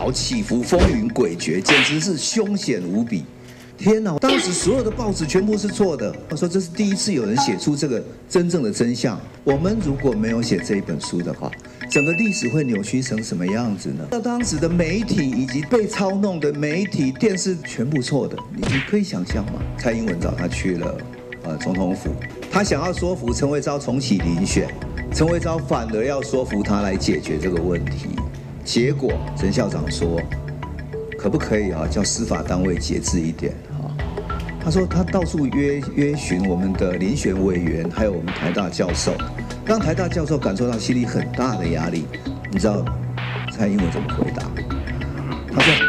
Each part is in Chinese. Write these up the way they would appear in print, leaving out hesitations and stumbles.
涛起伏，风云诡谲，简直是凶险无比。天哪！当时所有的报纸全部是错的。我说这是第一次有人写出这个真正的真相。我们如果没有写这一本书的话，整个历史会扭曲成什么样子呢？那当时的媒体以及被操弄的媒体、电视全部错的，你可以想象吗？蔡英文找他去了总统府，他想要说服陈维昭重启遴选，陈维昭反而要说服他来解决这个问题。结果陈校长说，可不可以叫司法单位节制一点？他说他到处约询我们的遴选委员，还有我们台大教授，让台大教授感受到心里很大的压力。你知道蔡英文怎么回答？他说：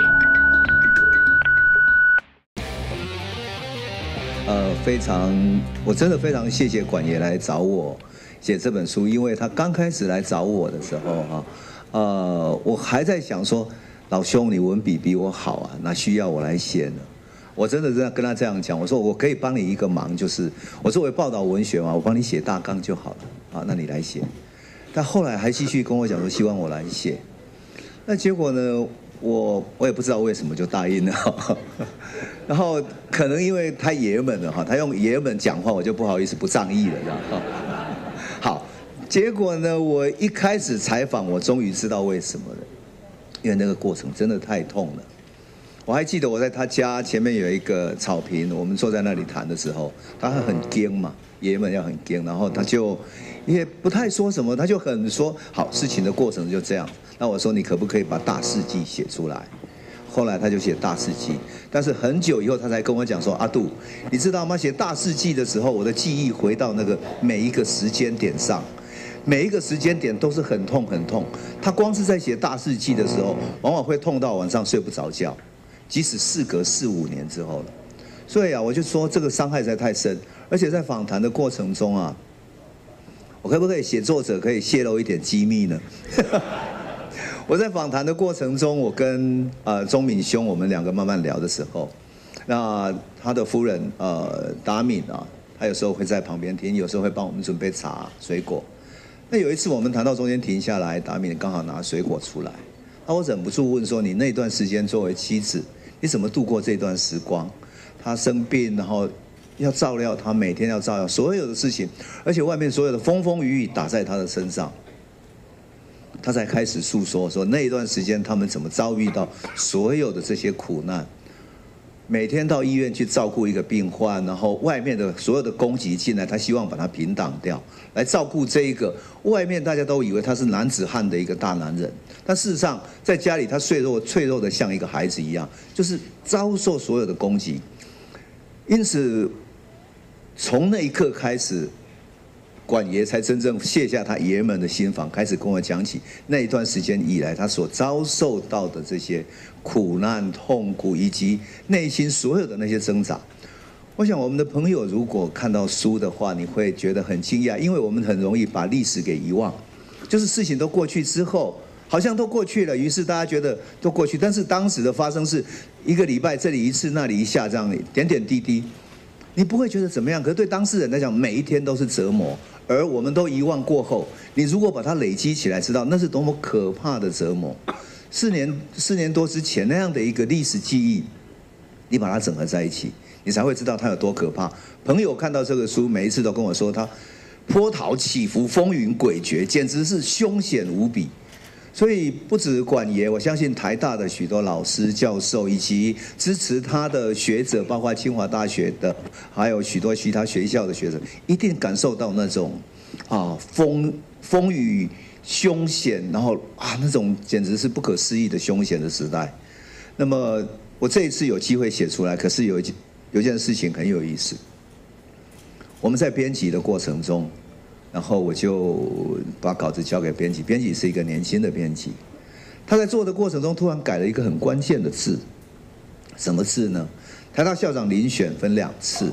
我真的非常谢谢管爷来找我写这本书，因为他刚开始来找我的时候我还在想说，老兄你文笔比我好啊，哪需要我来写呢？我真的跟他这样讲，我说我可以帮你一个忙，就是我作为报道文学嘛，我帮你写大纲就好了，那你来写。但后来还继续跟我讲说，希望我来写。那结果呢，我也不知道为什么就答应了。然后可能因为太爷们了他用爷们讲话，我就不好意思不仗义了，这样。好，结果呢，我一开始采访，我终于知道为什么了，因为那个过程真的太痛了。我还记得我在他家前面有一个草坪，我们坐在那里谈的时候，他很僵嘛，爷们要很僵，然后他就也不太说什么，他就很说好，事情的过程就这样。那我说你可不可以把大事记写出来？后来他就写大事记，但是很久以后他才跟我讲说，阿杜，你知道吗？写大事记的时候，我的记忆回到那个每一个时间点上。每一个时间点都是很痛很痛，他光是在写大事记的时候，往往会痛到晚上睡不着觉。即使事隔4、5年之后了，所以我就说这个伤害实在太深，而且在访谈的过程中我可不可以写作者可以泄露一点机密呢？我在访谈的过程中，我跟钟敏兄我们两个慢慢聊的时候，那他的夫人达敏他有时候会在旁边听，有时候会帮我们准备茶水果。那有一次我们谈到中间停下来，达敏刚好拿水果出来，我忍不住问说：“你那段时间作为妻子，你怎么度过这段时光？”他生病，然后要照料他，每天要照料所有的事情，而且外面所有的风风雨雨打在他的身上，他才开始诉说那一段时间他们怎么遭遇到所有的这些苦难。每天到医院去照顾一个病患，然后外面的所有的攻击进来，他希望把他平挡掉，来照顾这一个外面大家都以为他是男子汉的一个大男人，但事实上在家里他脆弱的像一个孩子一样，就是遭受所有的攻击。因此，从那一刻开始，管爷才真正卸下他爷们的心防，开始跟我讲起那一段时间以来他所遭受到的这些苦难、痛苦，以及内心所有的那些挣扎。我想我们的朋友如果看到书的话，你会觉得很惊讶，因为我们很容易把历史给遗忘，就是事情都过去之后，好像都过去了，于是大家觉得都过去，但是当时的发生是1个礼拜这里一次那里一下这样点点滴滴，你不会觉得怎么样，可是对当事人来讲，每一天都是折磨。而我们都遗忘过后，你如果把它累积起来，知道那是多么可怕的折磨。4年多之前那样的一个历史记忆，你把它整合在一起，你才会知道它有多可怕。朋友看到这个书，每一次都跟我说，它波涛起伏，风云诡谲，简直是凶险无比。所以不止管爷，我相信台大的许多老师、教授以及支持他的学者，包括清华大学的，还有许多其他学校的学生，一定感受到那种风雨凶险，然后那种简直是不可思议的凶险的时代。那么我这一次有机会写出来，可是有一件事情很有意思。我们在编辑的过程中，然后我就把稿子交给编辑，编辑是一个年轻的编辑，他在做的过程中突然改了一个很关键的字，什么字呢？台大校长遴选分2次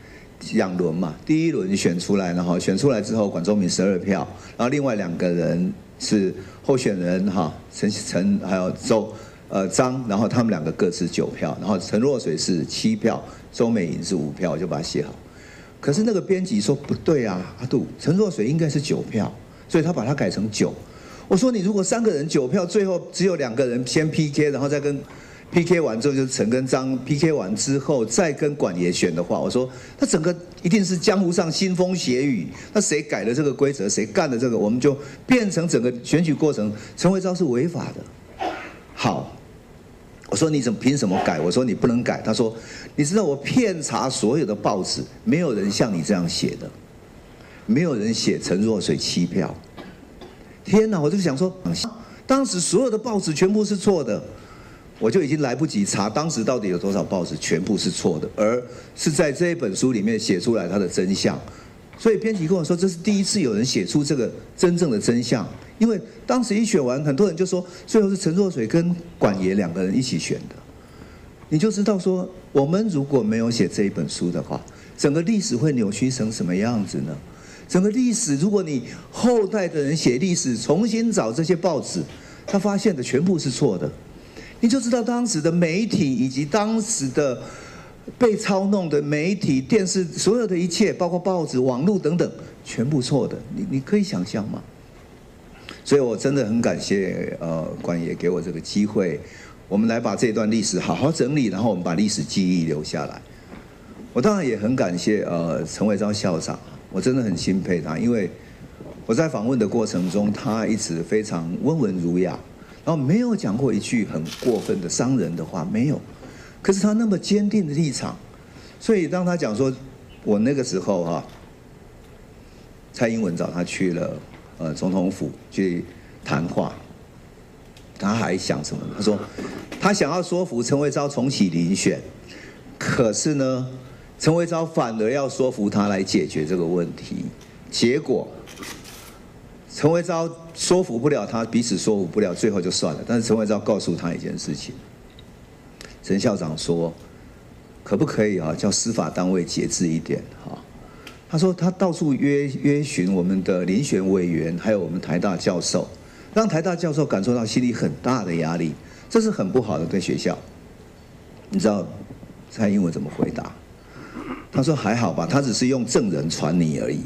，2轮嘛，第1轮选出来，然后选出来之后，管中闵12票，然后另外2个人是候选人陈还有张，然后他们2个各自9票，然后陈若水是7票，周美莹是5票，我就把它写好。可是那个编辑说不对啊，阿杜，陈若水应该是9票，所以他把它改成9。 我说你如果3个人9票，最后只有2个人先 PK， 然后再跟 PK 完之后就是陈跟张 PK 完之后再跟管爷选的话，我说他整个一定是江湖上腥风血雨。那谁改了这个规则，谁干了这个，我们就变成整个选举过程，陈维昭是违法的。好。我说你凭什么改？我说你不能改。他说，你知道我遍查所有的报纸，没有人像你这样写的，没有人写陈若水7票。天哪！我就想说，当时所有的报纸全部是错的，我就已经来不及查当时到底有多少报纸全部是错的，而是在这一本书里面写出来它的真相。所以编辑跟我说，这是第一次有人写出这个真正的真相。因为当时一选完，很多人就说最后是陈若水跟管爷2个人一起选的，你就知道说，我们如果没有写这一本书的话，整个历史会扭曲成什么样子呢？整个历史，如果你后代的人写历史，重新找这些报纸，他发现的全部是错的，你就知道当时的媒体以及当时的被操弄的媒体、电视，所有的一切，包括报纸、网络等等，全部错的。你可以想象吗？所以我真的很感谢管爷给我这个机会，我们来把这段历史好好整理，然后我们把历史记忆留下来。我当然也很感谢陈维昭校长，我真的很钦佩他，因为我在访问的过程中，他一直非常温文儒雅，然后没有讲过一句很过分的伤人的话，没有。可是他那么坚定的立场，所以当他讲说，我那个时候蔡英文找他去了总统府去谈话，他还想什么？他说他想要说服陈维昭重启遴选，可是呢，陈维昭反而要说服他来解决这个问题。结果陈维昭说服不了他，彼此说服不了，最后就算了。但是陈维昭告诉他一件事情，陈校长说，可不可以叫司法单位节制一点他说他到处约询我们的遴选委员，还有我们台大教授，让台大教授感受到心里很大的压力，这是很不好的对学校。你知道蔡英文怎么回答？他说还好吧，他只是用证人传你而已。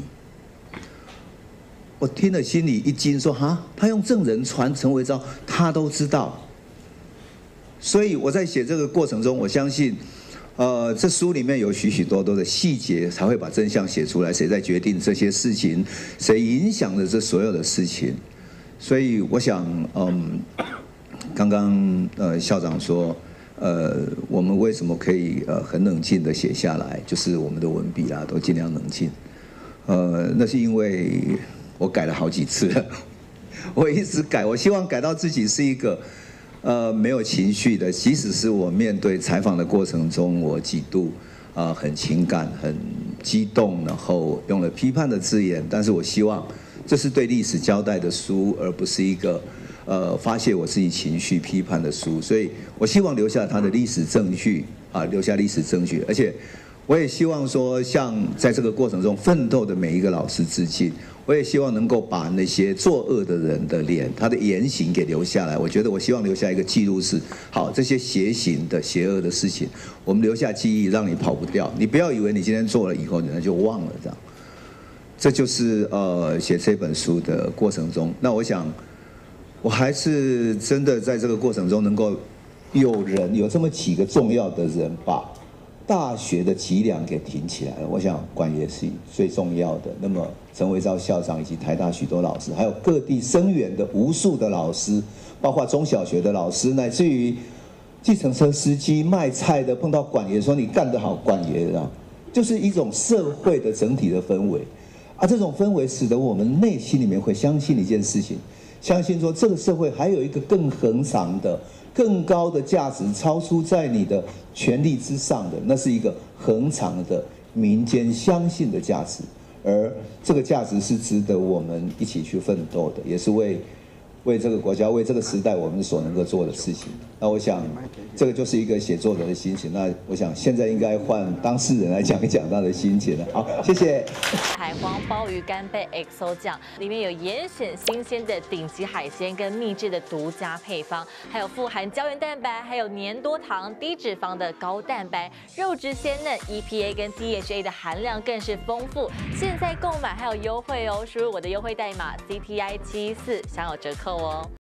我听了心里一惊，说他用证人传陈维昭，他都知道。所以我在写这个过程中，我相信。这书里面有许许多多的细节，才会把真相写出来。谁在决定这些事情？谁影响了这所有的事情？所以我想，刚刚校长说，我们为什么可以很冷静的写下来？就是我们的文笔都尽量冷静。那是因为我改了好几次了，我一直改，我希望改到自己是一个。没有情绪的，即使是我面对采访的过程中，我几度很情感、很激动，然后用了批判的字眼，但是我希望这是对历史交代的书，而不是一个发泄我自己情绪、批判的书。所以我希望留下它的历史证据留下历史证据，而且我也希望说，向在这个过程中奋斗的每一个老师致敬。我也希望能够把那些作恶的人的脸、他的言行给留下来。我觉得我希望留下一个记录是：好，这些邪行的、邪恶的事情，我们留下记忆，让你跑不掉。你不要以为你今天做了以后，你就忘了这样。这就是写这本书的过程中。那我想，我还是真的在这个过程中能够有这么几个重要的人把大学的脊梁给挺起来了。我想管爷是最重要的。那么陈维昭校长以及台大许多老师，还有各地声援的无数的老师，包括中小学的老师，乃至于计程车司机、卖菜的，碰到管爷说你干得好，管爷就是一种社会的整体的氛围。这种氛围使得我们内心里面会相信一件事情，相信说这个社会还有一个更恒长的、更高的价值，超出在你的权力之上的，那是一个恒长的民间相信的价值，而这个价值是值得我们一起去奋斗的，也是为这个国家、为这个时代我们所能够做的事情。那我想，这个就是一个写作者的心情。那我想现在应该换当事人来讲一讲他的心情了。好，谢谢。 海皇鲍鱼干贝 XO 酱里面有严选新鲜的顶级海鲜跟秘制的独家配方，还有富含胶原蛋白，还有粘多糖、低脂肪的高蛋白，肉质鲜嫩 ，EPA 跟 DHA 的含量更是丰富。现在购买还有优惠哦，输入我的优惠代码 CTI74享有折扣。 候哦。